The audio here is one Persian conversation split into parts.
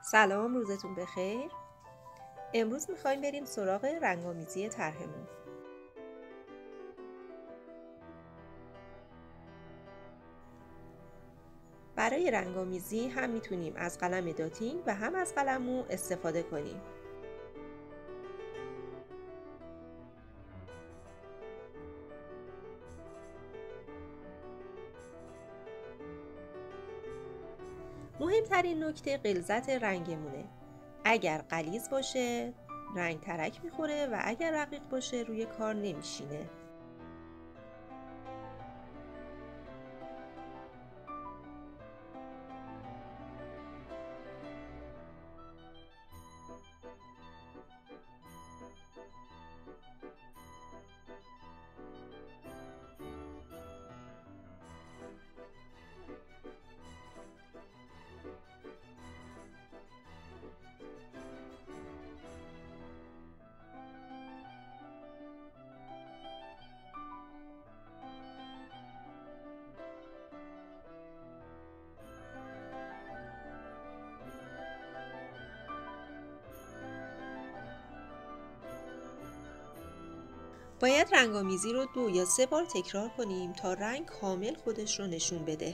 سلام، روزتون بخیر. امروز میخوایم بریم سراغ رنگامیزی طرحمون. برای رنگامیزی هم میتونیم از قلم داتینگ و هم از قلم مو استفاده کنیم. مهمترین نکته غلظت رنگمونه. اگر غلیظ باشه رنگ ترک میخوره و اگر رقیق باشه روی کار نمیشینه. باید رنگامیزی رو 2 یا 3 بار تکرار کنیم تا رنگ کامل خودش رو نشون بده.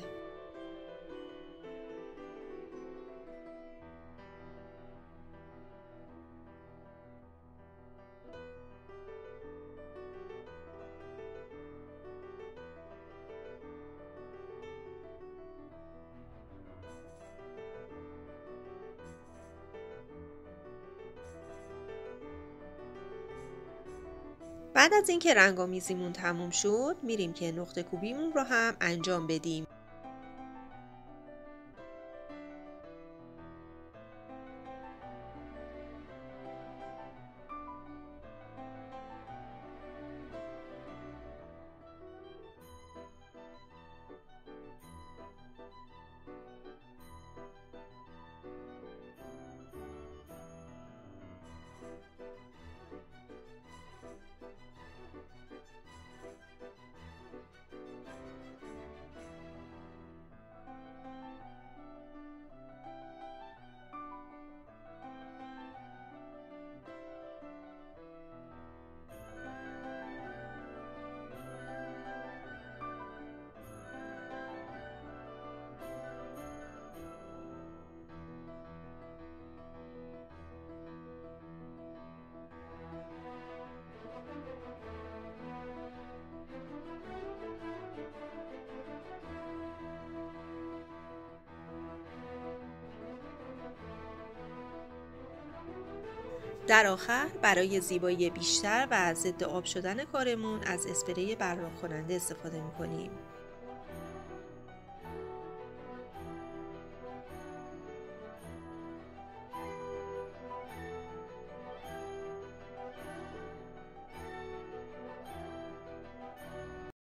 بعد از اینکه رنگامیزیمون تموم شد میریم که نقطه کوبیمون رو هم انجام بدیم. در آخر برای زیبایی بیشتر و ضد آب شدن کارمون از اسپری براق کننده استفاده می‌کنیم.